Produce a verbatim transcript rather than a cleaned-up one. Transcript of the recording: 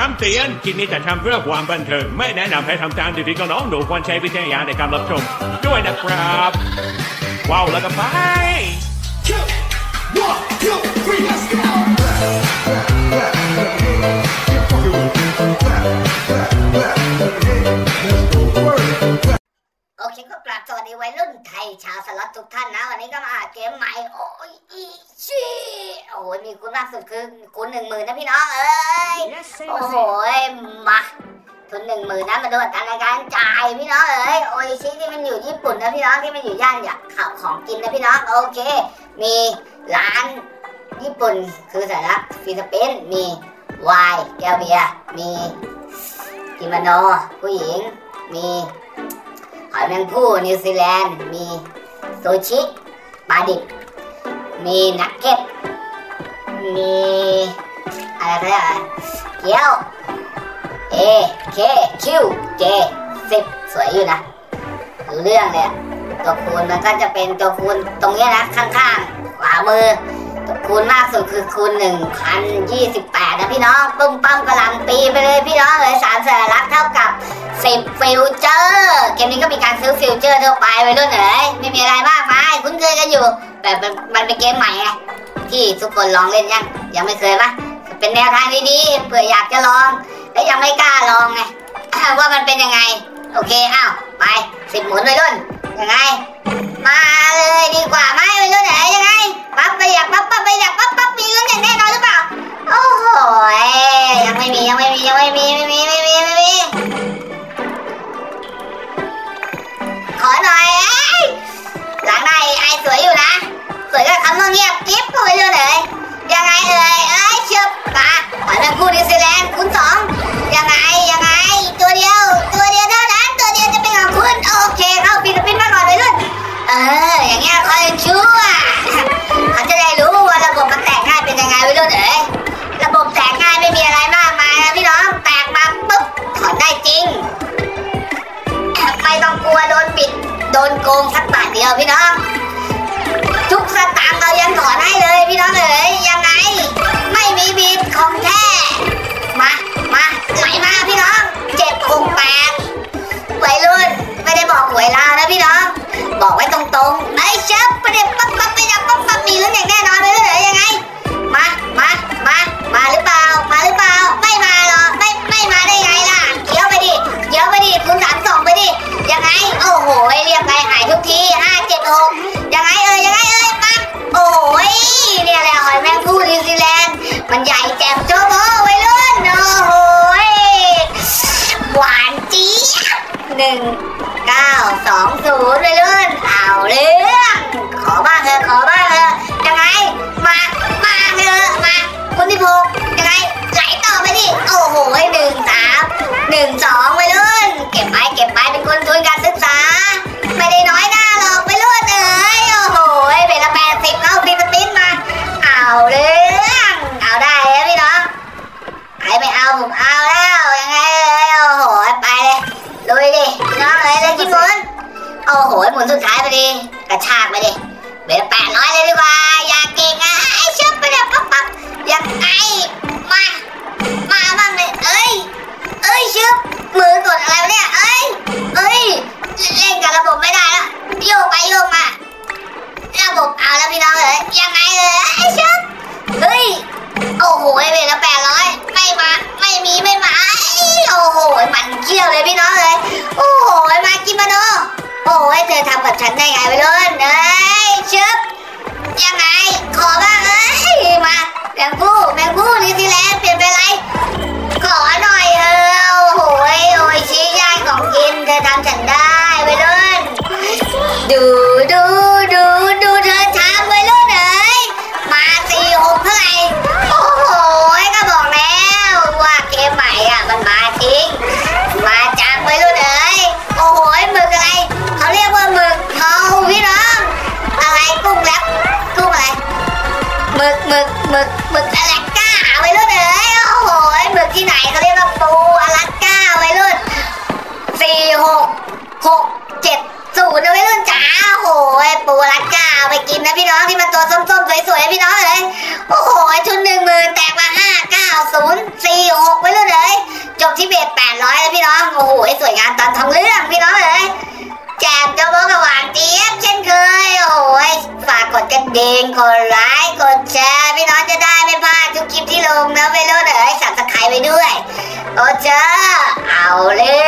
ำเตือนคลิปนี้จะทำเพื่อความบันเทิงไม่แนะนำให้ทำตามเด็กๆน้องๆหนูควรใช้วิจารณญาณในการรับชมด้วยนะครับว้าวแล้วก็ไปโอเคก็กราบสวัสดีวัยรุ่นไทยชาวสล็อตทุกท่านนะวันนี้ก็มาเกมใหม่โอ้ยอีชีโอ้ยมีคุณมากสุดคือคุณหนึ่งหมื่นนะพี่น้องเอ้ยโอ้โหมาทุนหนึ่งหมื่นนะมาดูอัตราในการจ่ายพี่น้องเอ้ยโอ้ยชีที่มันอยู่ญี่ปุ่นนะพี่น้องที่มันอยู่ย่านอยากข่าวของกินนะพี่น้องโอเคมีร้านญี่ปุ่นคือสัญลักษณ์ฟิลิปปินส์มีไวน์แก้วเบียร์มีกิโมโนผู้หญิงมีหอยแมงผู้นิวซีแลนด์มีซูชิปลาดิบมีนักเก็ตมีอะไรก็ได้เกี๊ยวเอเคคิวเจสิบสวยอยู่นะดูเรื่องเลยตัวคูณมันก็จะเป็นตัวคูณตรงนี้นะข้างๆขวามือตัวคูณมากสุดคือคูณ หนึ่งพันยี่สิบแปด นะพี่น้องปุ้มปั้มกระหล่ำปีไปเลยพี่น้องเลยสามสัญลักษณ์เท่ากับสิบฟิวเจอร์เกมนี้ก็มีการซื้อฟิวเจอร์ทั่วไปไปด้วยเหรอไม่มีอะไรมากมายคุ้นเคยกันอยู่แต่มันเป็นเกมใหม่ไงที่ทุกคนลองเล่นยังยังไม่เคยปะเป็นแนวทางดีๆเผื่ออยากจะลองและยังไม่กล้าลองไงว่ามันเป็นยังไงโอเคอ้าวไปสิบหมุนไปรุ่นยังไงมาเลยดีกว่าไหมไปรุ่นไหนยังไงปั๊บไปอยากปั๊บปั๊บไปอยากปั๊บปั๊บมีเรื่องแน่นอนหรือเปล่าโอ้โหยังไม่มียังไม่มียังไม่มีไม่มีไม่มีไม่มีขอหน่อยหลังในไอสวยอยู่นะสวยก็คำต้องเงียบกิ๊บไปรุ่นไหนยังไงเอ่ยเอ้ยเชื่อปะหอยแมงผู้นิวซีแลนด์คูณสองยังไงยังไงตัวเดียวตัวเดียวเท่านั้นตัวเดียวจะเป็นของคุณโอเคเข้าฟิลิปปินส์มาก่อนเลยรุ่นเอออย่างเงี้ยคอยชั่วเขาจะได้รู้ว่าระบบมันแตกง่ายเป็นยังไงไปรุ่นเอ๋ยระบบแตกง่ายไม่มีอะไรมากมายนะพี่น้องแตกมาปุ๊บถอนได้จริงไม่ต้องกลัวโดนปิดโดนโกงสักบาทเดียวพี่น้องทุกสตางค์เรายังถอนให้เลยพี่น้องเอ๋ยยังไงไม่มีบิดของแท้มามาไหลมาพี่น้องเจ็ดหกแปดวัยรุ่นไม่ได้บอกหวยลาวนะพี่น้องบอกไว้ตรงๆไอ้เชฟประเด็นปั๊บปั๊บไปดับปั๊บปั๊บมีเรื่องอย่างแน่นอนเลยเหรอยังไงมามามามาหรือเปล่ามาหรือเปล่าไม่มาหรอกไม่ไม่มาได้ไงล่ะเขียวไปดิเขียวไปดิคุณสามสองไปดิยังไงโอ้โหเรียกไปหายทุกทีห้าเจ็ดหกยังไงเอ่ยยังไงเอ่ยมาโอ้ยเนี่ยแหละหอยแมงผู้นิวซีแลนด์มันใหญ่แจ่มโจ๊กไว้รุ่นโอ้โหหวานจี๊ดหนึ่งเก้าสองศูนย์ไว้รุ่นเอาเรื่องขอบ้างเถอะขอบ้างเถอะยังไงมามาเถอะมาคุณที่พกยังไงไหลต่อไปดิโอ้โหหนึ่งสามหนึ่งสองไว้รุ่นเก็บไปเก็บไปเป็นคนทุนการศึกษาไม่ได้น้อยหน้าหรอกไว้รุ่นเอ้ยโอ้โหเวลาแปดสิบเข้าฟิลิปปินส์มาเอาเรื่องเอาได้แล้วพี่น้องใครไม่เอาผมเอาแล้วยังไงเลยโอ้โหไปเลยลุยดิพี่น้องเลยเลยกี่หมุนโอ้โหหมุนสุดท้ายไปดิกระชากไปดิเบลแปดร้อยเลยดีกว่าอยากเก่งอ่ะไอ้เชื่อไปเดี๋ยวปั๊บปั๊บยังไงมามาบ้างเลยเอ้ยเอ้ยเชื่อมือกดอะไรเนี่ยเอ้ยเอ้ยเล่นกับระบบไม่ได้แล้วโยกไปโยกมาระบบเอาแล้วพี่น้องเลยยังไงเลยไอ้เชื่อเฮ้ยโอ้โหเบลแปดร้อยไม่มาไม่มีไม่มาโอ้โหมันเขี้ยวเลยพี่น้องเลยโอ้โหมากิโมโนโอ้ยเธอทำกับฉันได้ไงไปเลยเอ้ยชึบยังไงขอบ้างเอ้ยมาแมงผู้แมงผู้นิวซีแลนด์เปลี่ยนไปอะไรขอหน่อยเออโอ้โหโอ้ยชี้ย่างของกินเธอทำฉันได้ไปเลยดูดูดูดูเธอทำไปเลยเอ้ยมาสี่หกเท่าไหร่โอ้โหก็บอกแล้วว่าเกมใหม่อ่ะมันมาจริงมาจังไปเลยเอ้ยโอ้โหหมึกอะไรเขาเรียกว่าหมึกเทาพี่น้องอะไรกุ้งแล้วกุ้งอะไรหมึกหมึกหมึกหมึกอลาสก้าไปเลยเอ้ยโอ้โหหมึกที่ไหนเขาเรียกว่าปูอลาสก้าไปเลยสี่หกหกเจ็ดศูนย์ไปเลยจ้าโอ้โหปูอลาสก้าไปกินนะพี่น้องที่มันตัวส้มๆสวยๆพี่น้องเลยโอ้โหชุดหนึ่งหมื่นแตกมาห้าเก้าศูนย์สี่หกไปเลยงานตอนทำเรื่องพี่น้องเอ๋ยแจกเจ้าโบกับหวานเจี๊ยบเช่นเคยโอ้ยฝากกดกระดิ่งกดไลค์กดแชร์พี่น้องจะได้ไม่พลาดทุกคลิปที่ลงนะเวโรเอ๋ยสับสไครต์ไปด้วยโอ้เจ้าเอาเลย